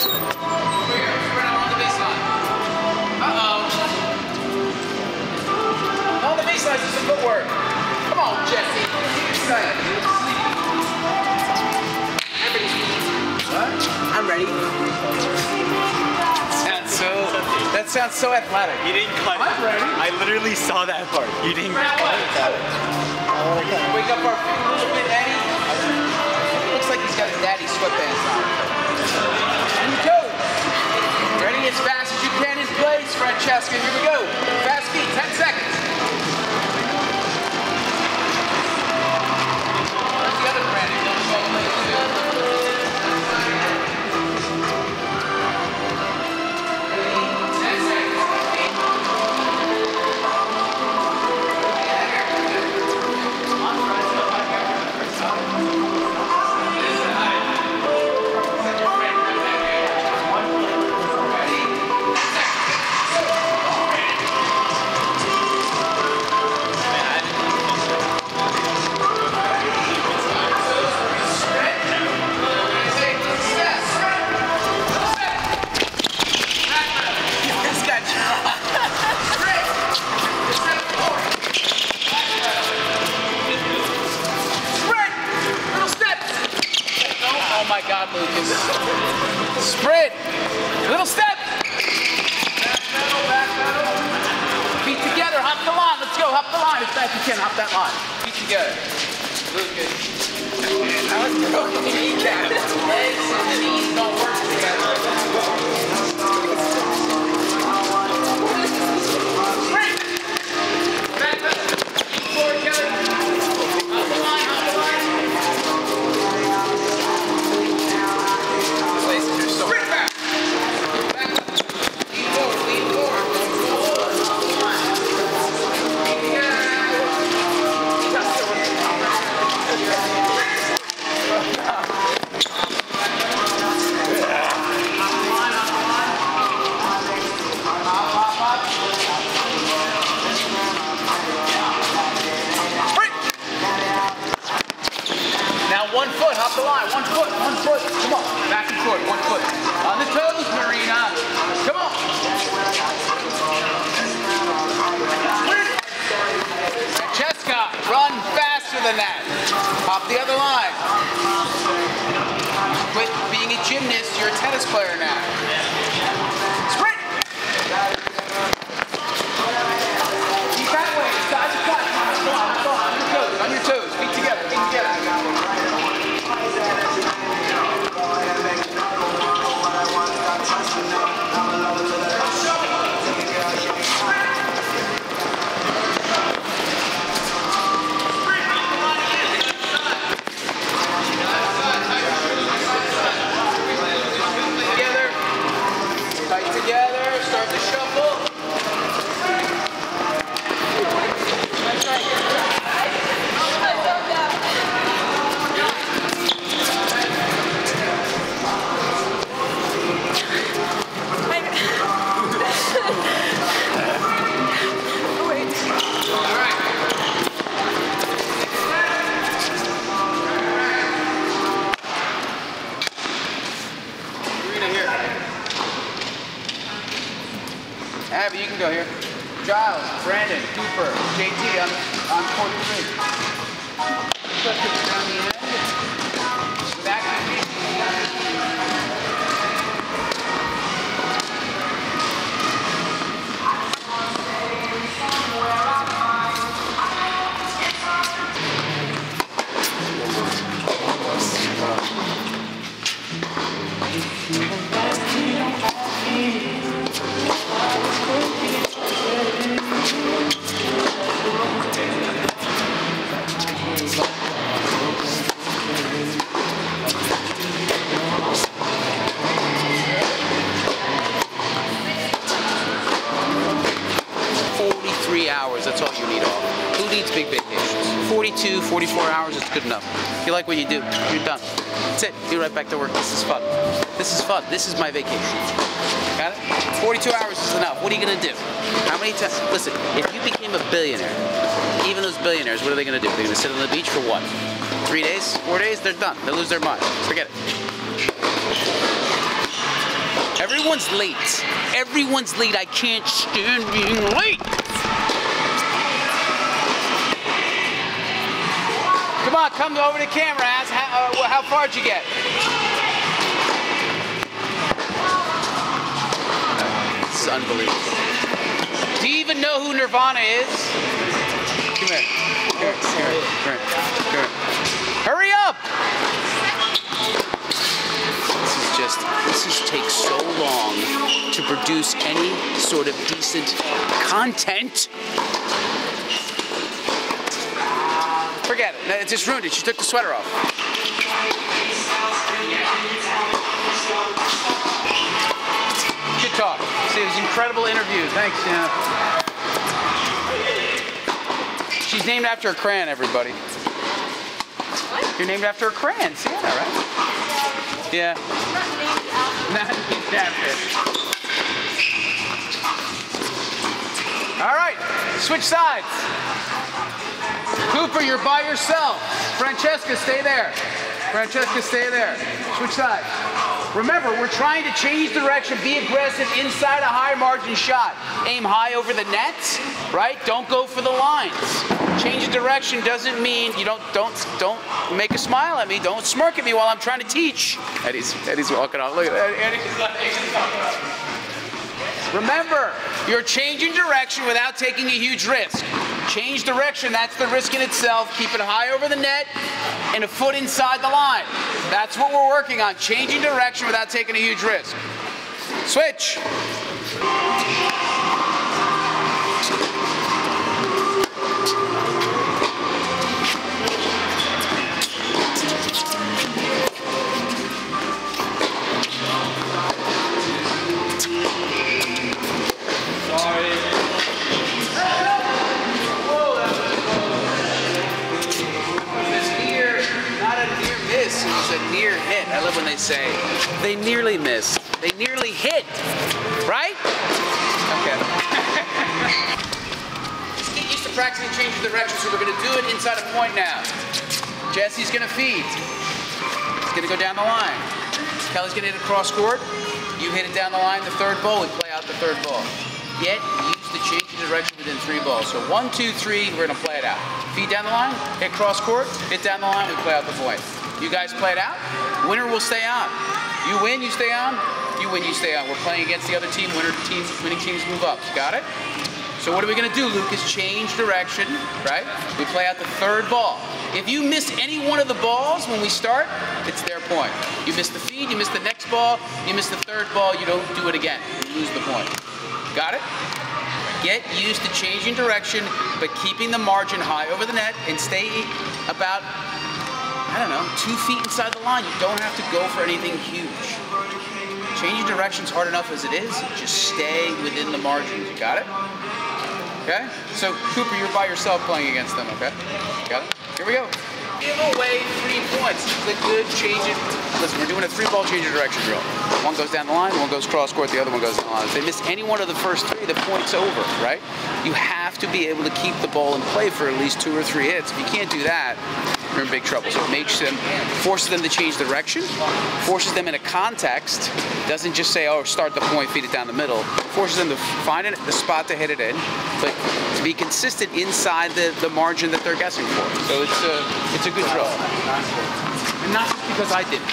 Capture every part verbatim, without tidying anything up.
On the baseline. Uh-oh. On the baseline, some footwork. Come on, Jesse. Keep excited. What? I'm ready. Sounds so, that sounds so athletic. You didn't cut I'm it. ready. I literally saw that part. You didn't Now cut what? it. Wake up our feet a little bit, Eddie. Looks like he's got his daddy sweatpants on. And you go. Ready as fast as you can in place, Francesca. Here we go. Fast feet, ten seconds. Where's the other Brandon? Don't show him later. Oh my God, Lucas. Sprint. Little step. Back pedal, back pedal. Feet together, hop the line. Let's go, hop the line as fast as you can. Hop that line. Feet together. Lucas. That was broken kneecap. Legs and knees don't work together. Sprint. Back pedal. Feet forward, Kelly. Hop the line, hop the line. Sprint back! Back up. Lean forward, lean forward. Forward, off the line. Feet together. Sprint! Now one foot, hop the line. One foot, one foot. Come on. Back and forth, one foot. On the toes, Marina. Come on. Francesca, run faster than that. Hop the other line. Quit being a gymnast, you're a tennis player now. Sprint! Keep that way, side to side. Come on, come on, on your toes, on your toes. Feet together, feet together. Together, start to shuffle. Abby, you can go here. Giles, Brandon, Cooper, J T on, on court three. Push it down the end. Back to me. forty-three hours, that's all you need off. Who needs big vacations? forty-two, forty-four hours is good enough. If you like what you do, you're done. That's it. Be right back to work. This is fun. This is fun. This is my vacation. Got it? forty-two hours is enough. What are you going to do? How many times? Listen, if you became a billionaire, even those billionaires, what are they going to do? They're going to sit on the beach for what? Three days? Four days? They're done. They lose their mind. Forget it. everyone's late. Everyone's late. I can't stand being late. Come on, come over to the camera, ask how, uh, how far did you get? It's unbelievable. Do you even know who Nirvana is? Come here. Come here. Come here. Come here. Come here. Hurry up! This is just, this just takes so long to produce any sort of decent content. Forget it. It just ruined it. She took the sweater off. Good talk. See, it was an incredible interview. Thanks, Sienna. She's named after a crayon, everybody. You're named after a crayon, Sienna, right? Yeah. Not named after. All right, switch sides. Cooper, you're by yourself. Francesca, stay there. Francesca, stay there. Switch sides. Remember, we're trying to change direction, be aggressive inside a high margin shot. Aim high over the nets, right? Don't go for the lines. Change of direction doesn't mean you don't don't don't make a smile at me. Don't smirk at me while I'm trying to teach. Eddie's Eddie's walking off. Look at that. Eddie's Remember, you're changing direction without taking a huge risk. Change direction, that's the risk in itself. Keep it high over the net and a foot inside the line. That's what we're working on, changing direction without taking a huge risk. Switch. Near hit. I love when they say they nearly missed. They nearly hit. Right? Okay. Just get used to practicing changing direction, so we're going to do it inside a point now. Jesse's going to feed. He's going to go down the line. Kelly's going to hit a cross court. You hit it down the line, the third ball, we play out the third ball. Get used to changing direction within three balls. So one, two, three, we're going to play it out. Feed down the line, hit cross court, hit down the line, we play out the point. You guys play it out. Winner will stay on. You win, you stay on. You win, you stay on. We're playing against the other team. Winner teams, winning teams move up. Got it? So what are we going to do, Lucas? Change direction, right? We play out the third ball. If you miss any one of the balls when we start, it's their point. You miss the feed, you miss the next ball, you miss the third ball, you don't do it again. You lose the point. Got it? Get used to changing direction, but keeping the margin high over the net and stay about, I don't know, two feet inside the line. You don't have to go for anything huge. Changing direction's hard enough as it is. Just stay within the margins. You got it? Okay? So, Cooper, you're by yourself playing against them, okay? Got it? Here we go. Give away three points. It's a good change in, listen, we're doing a three-ball change of direction drill. One goes down the line, one goes cross-court, the other one goes down the line. If they miss any one of the first three, the point's over, right? You have to be able to keep the ball in play for at least two or three hits. If you can't do that, you're in big trouble. So it makes them, forces them to change direction, forces them in a context, doesn't just say, oh, start the point, feed it down the middle, forces them to find it, the spot to hit it in, but to be consistent inside the, the margin that they're guessing for. So it's a, it's a good drill. And not just because I did it.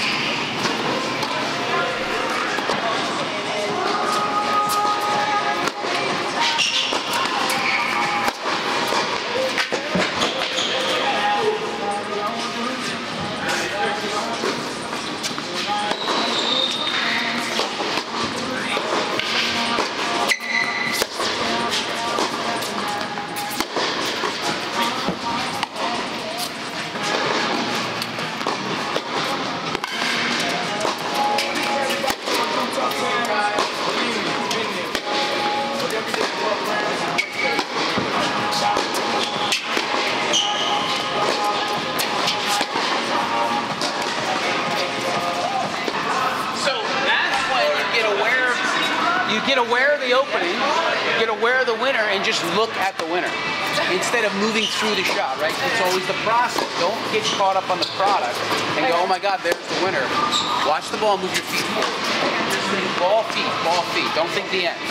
Get aware of the opening, get aware of the winner, and just look at the winner instead of moving through the shot, right? It's always the process. Don't get caught up on the product and go, oh my God, there's the winner. Watch the ball, move your feet forward. Just ball feet, ball feet. Don't think the end.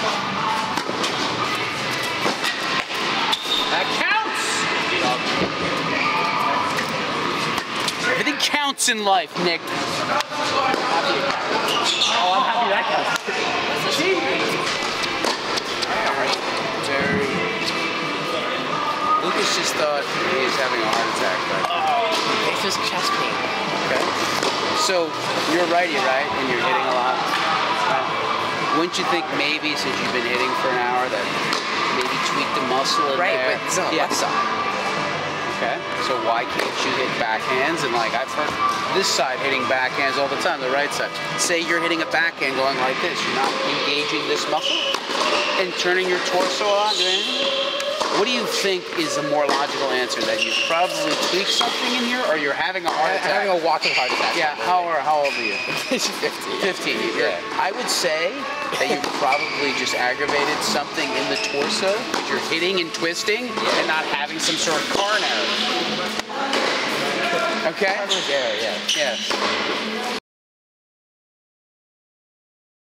That counts! Everything counts in life, Nick. Oh, I'm happy that counts. Alright, very... Lucas just thought he was having a heart attack, but... Oh, it's just chest pain. Okay. So, you're righty, right? And you're hitting a lot. Uh, wouldn't you think maybe, since you've been hitting for an hour, that maybe tweak the muscle in Right, there? but it's on the left side. Okay. So why can't you hit backhands? And like, I've heard this side hitting backhands all the time, the right side. Say you're hitting a backhand going like this. You're not engaging this muscle and turning your torso on. What do you think is a more logical answer? That you probably tweaked something in here, or you're having a heart I'm attack? having a walking heart attack. Yeah, how, or how old are you? fifteen. fifteen. Yeah. I would say that you probably just aggravated something in the torso. You're hitting and twisting and not having some sort of coronary. Okay? Yeah, yeah. Yes.